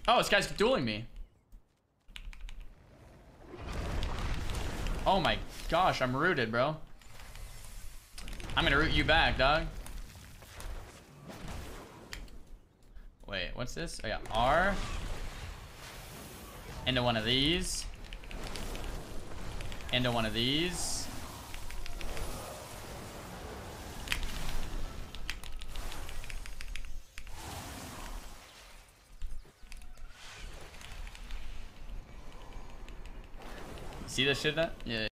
Oh, this guy's dueling me. Oh my gosh, I'm rooted, bro. I'm gonna root you back, dog. Wait, what's this? I got R. Into one of these. Into one of these. See this shit? That? Yeah.